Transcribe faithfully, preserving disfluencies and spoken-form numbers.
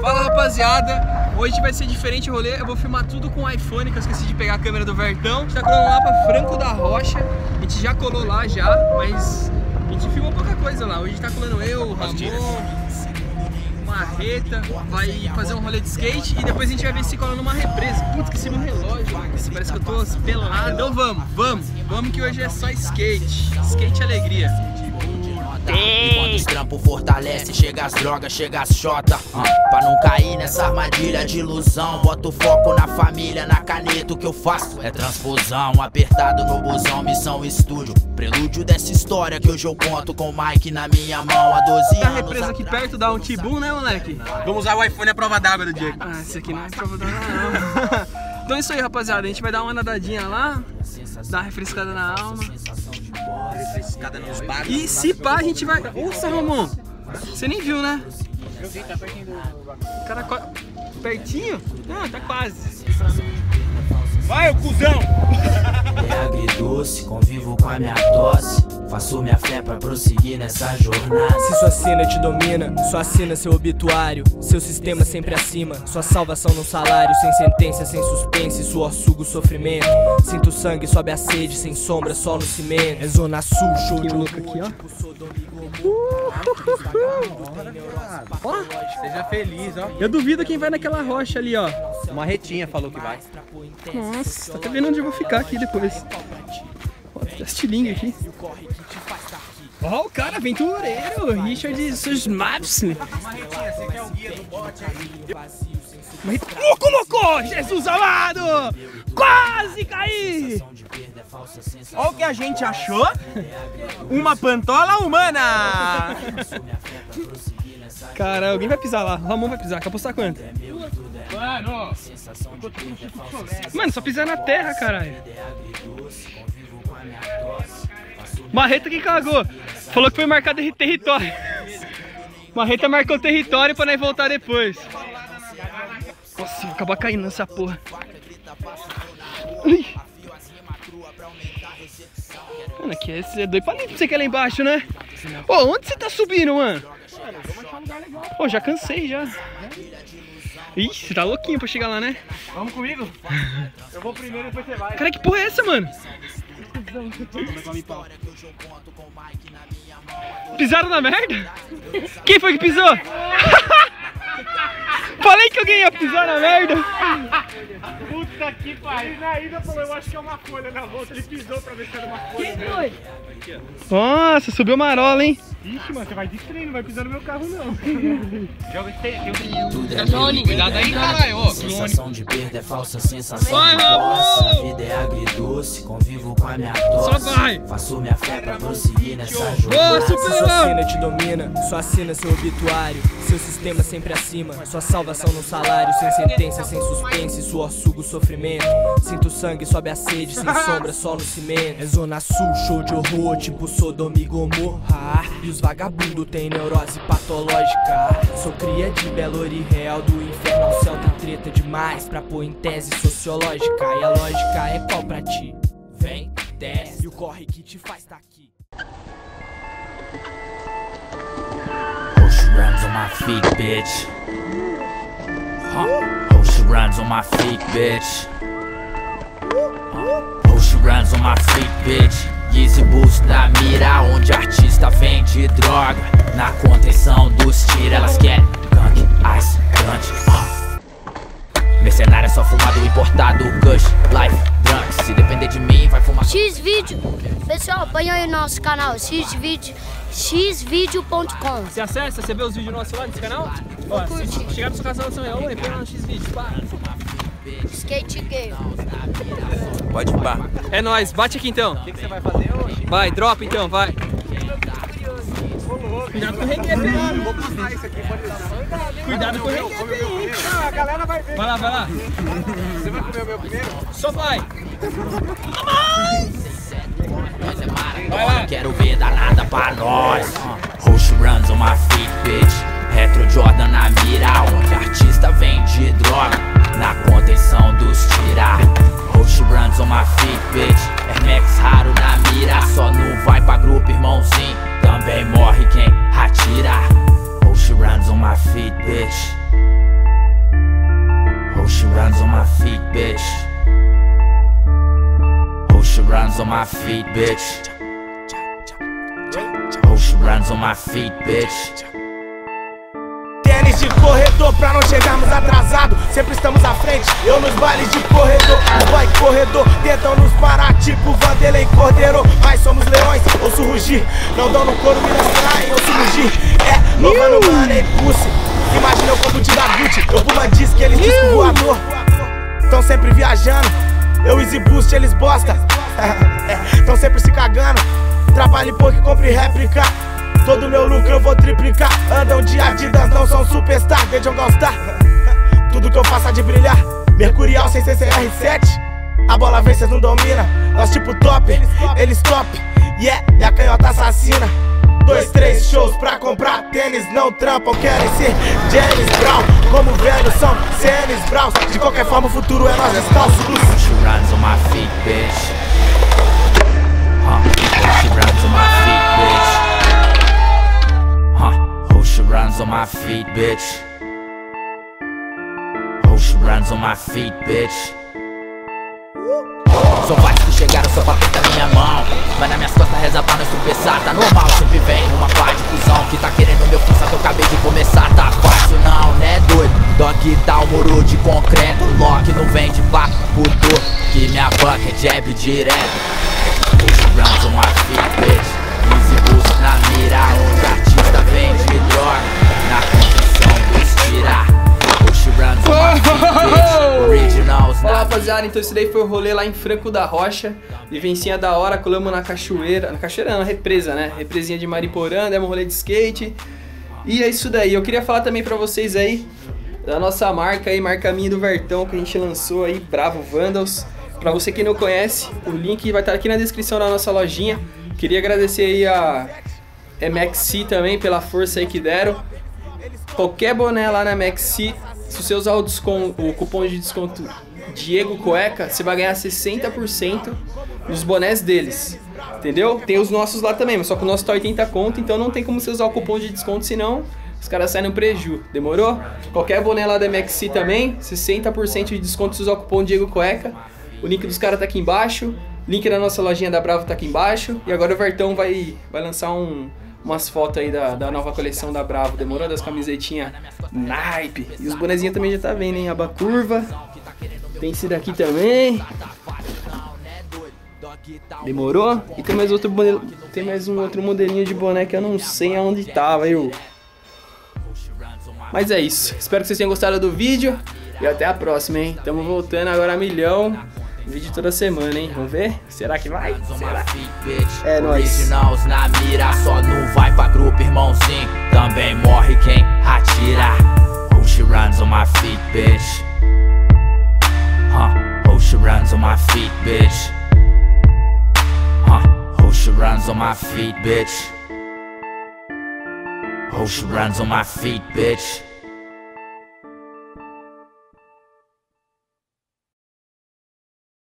Fala rapaziada, hoje vai ser diferente o rolê. Eu vou filmar tudo com o iPhone, que eu esqueci de pegar a câmera do Vertão. A gente tá colando lá pra Franco da Rocha. A gente já colou lá já, mas a gente filmou pouca coisa lá. Hoje tá colando eu, o Ramon, Marreta, vai fazer um rolê de skate e depois a gente vai ver se cola numa represa. Putz, esqueci meu relógio, parece que eu tô pelado. Então vamos, vamos, vamos que hoje é só skate. Skate e alegria. Enquanto os trampos fortalece, chega as drogas, chega as xota, uh, pra não cair nessa armadilha de ilusão. Boto foco na família, na caneta, o que eu faço é transfusão. Apertado no busão, missão estúdio. Prelúdio dessa história que hoje eu conto com o Mike na minha mão há doze anos. A represa aqui perto dá um tibum, né, moleque? Vamos usar o iPhone à prova d'água do Diego. Ah, esse aqui não é prova d'água não. Então é isso aí, rapaziada, a gente vai dar uma nadadinha lá, dar uma refrescada na alma. Refrescada nos bares. E se pá, a gente vai... Nossa, Ramon, você nem viu, né? Eu vi, tá pertinho do... Cara, pertinho? Não, tá quase. Vai, ô cuzão! É agridoce, convivo com a minha tosse. Faço minha fé pra prosseguir nessa jornada. Se sua sina te domina, só assina seu obituário. Seu sistema sempre acima, sua salvação no salário. Sem sentença, sem suspense, suor suga o sofrimento. Sinto sangue, sobe a sede, sem sombra, só no cimento. É zona sul, show de louco aqui, ó. Ó, seja feliz, ó. eu duvido quem vai naquela rocha ali, ó. Uma retinha falou que vai. Nossa, tá até vendo onde eu vou ficar aqui depois. Ó, tá estilingue aqui. Ó, o cara aventureiro, Richard Susmaps. Uma retinha, você quer o guia do bote aí? Mas oh, colocou! Jesus amado! Quase caí! Olha o que a gente achou. Uma pantola humana! Cara, alguém vai pisar lá. O Ramon vai pisar. Quer apostar quanto? Mano! Mano, só pisar na terra, caralho. Marreta que cagou. Falou que foi marcado território. Marreta marcou território pra nós voltar depois. Nossa, vou acabar caindo nessa porra. Ui. Mano, aqui é doido pra você que é lá embaixo, né? Ô, oh, onde você tá subindo, mano? Pô, oh, já cansei já. Ixi, você tá louquinho pra chegar lá, né? Vamos comigo? Eu vou primeiro e depois você vai. Cara, que porra é essa, mano? Pisaram na merda? Quem foi que pisou? Falei que alguém ia pisar na merda. Puta que pariu. Ele na ida falou, eu acho que é uma folha. Na volta ele pisou pra ver se era uma folha. Quem foi? Nossa, subiu marola, hein? Ixi, mano, você vai de trem, não vai pisar no meu carro, não. Joga esse tem um. Cuidado aí, caralho. Sensação de perda é falsa, sensação Vai, de posse. Ramon! A vida é agridoce, convivo com a minha tosse. Só vai! Faço minha fé pra prosseguir nessa Boa, jornada. Se sua superou! sina te domina, só assina seu obituário. Seu sistema sempre acima, sua salvação no salário. Sem sentença, sem suspense, suor suga o sofrimento. Sinto sangue, sobe a sede, sem sombra, só no cimento. É zona sul, show de horror, tipo Sodoma e Gomorra. E os vagabundos têm neurose patológica. Sou cria de Belo Real, do inferno ao céu tem treta demais pra pôr em tese sociológica. E a lógica é qual pra ti? Vem, desce, e o corre que te faz tá aqui. Oh, she runs on my feet, bitch. Huh. Oh, she runs on my feet, bitch. Huh. Oh, she runs on my feet, bitch. Easy boost na mira, onde artista vende droga. Na contenção dos tira, elas querem gank, ice, crunch. Uh. Mercenária só fumado importado, kush, life, drugs. Se depender de mim, vai fumar. X-Vídeo. Pessoal, põe aí no nosso canal, X-Vídeo, x vídeo ponto com. Você acessa, você vê os vídeos nossos lá nesse canal? Ó, se chegar no seu canal, você vai, oi, põe lá no X-Vídeo, pá. Skate Game. Pode pá. É nóis, bate aqui então. O que, que você vai fazer hoje? Vai, dropa então, vai. Cuidado com o reguete, hein? Vou passar isso aqui, pode dar. Cuidado com o reguete, hein? Não, a galera vai ver. Vai lá, vai lá. Você vai comer o meu primeiro? Só vai. Vai lá. Quero ver danada pra nós. Oh, she runs on my feet, bitch. Retro Jordan na mira, onde artista vende droga. Na contenção dos tira. Oh, she runs on my feet, bitch. Air Max raro na mira. Só não vai pra grupo, irmãozinho. Também morre quem atira. Oh, she runs on my feet, bitch. feet, bitch. Oh, she runs on my feet, bitch. Oh, she runs on my feet, bitch. Tênis de corredor pra não chegarmos atrasados. Sempre estamos à frente, eu nos bailes de corredor. Os boy corredor tentam nos parar tipo Vanderlei Cordeiro. Mas somos leões, ouço rugir. Não dão no couro, me lançarem, ouço rugir. É, nova no Money Pussy. Imagina eu como de da Gucci. Eu pula disco, eles disco voador. Tão sempre viajando, eu easy boost, eles bosta. É, tão sempre se cagando. Trabalhe pouco e compre réplica. Todo meu lucro eu vou triplicar. Andam de Adidas, não são superstar. The Jungle Star. Tudo que eu faço é de brilhar. Mercurial sem C C R sete. A bola vem, cês não domina. Nós tipo top, eles top. Yeah, e a canhota assassina. Dois, três shows pra comprar tênis. Não trampam, querem ser James Brown. Como velhos são James Browns. De qualquer forma o futuro é nós descalços. She runs on my feet, bitch. Huh. She runs on my feet, bitch. She runs on my feet, bitch. Oh, she runs on my feet, bitch. São vários que chegaram só pra apertar minha mão. Vai nas minhas costas, reza pra nós tropeçar. Tá normal, sempre vem uma pá de cuzão que tá querendo meu fim, só que eu acabei de começar. Tá fácil não, né doido? Dog tá o muro de concreto. Lock não vem de papo puto, que minha banca é jab direto. Oh, she runs on my feet, bitch. Easy boost na mira, onde artista vende droga. Na confissão dos tirar. Oh, she runs on my feet, bitch. Originals. Fala rapaziada, então esse daí foi o rolê lá em Franco da Rocha. Vivencinha da hora, colamos na cachoeira. Na cachoeira não, represa, né? Represinha de Mariporã, demos um rolê de skate. E é isso daí. Eu queria falar também pra vocês aí da nossa marca aí, marca minha do Vertão, que a gente lançou aí, Bravo Vandals. Pra você que não conhece, o link vai estar aqui na descrição da nossa lojinha. Queria agradecer aí a M X C também pela força aí que deram. Qualquer boné lá na M X C, se você usar o, desconto, o cupom de desconto Diego Cueca, você vai ganhar sessenta por cento nos bonés deles. Entendeu? Tem os nossos lá também, mas só que o nosso tá oitenta conto, então não tem como você usar o cupom de desconto, senão os caras saem no preju. Demorou? Qualquer boné lá da M X C também, sessenta por cento de desconto se usar o cupom Diego Cueca. O link dos caras tá aqui embaixo. Link da nossa lojinha da Bravo tá aqui embaixo. E agora o Vertão vai, vai lançar um, umas fotos aí da, da nova coleção da Bravo. Demorou? Das camisetinhas naipe. E os bonezinhos também já tá vendo, hein? Aba curva. Tem esse daqui também. Demorou? E tem mais outro modelo, tem mais um outro modelinho de boné que eu não sei aonde tava, eu. Mas é isso. Espero que vocês tenham gostado do vídeo. E até a próxima, hein? Tamo voltando agora a milhão. Vídeo toda semana, hein? Vamos ver? Será que vai? Será? É nóis. Originals na mira, só não vai pra grupo, irmãozinho. Também morre quem atira. Oh, she runs on my feet, bitch. Huh? Oh, she runs on my feet, bitch. Huh? Oh, she runs on my feet, bitch. Oh, she runs on my feet, bitch.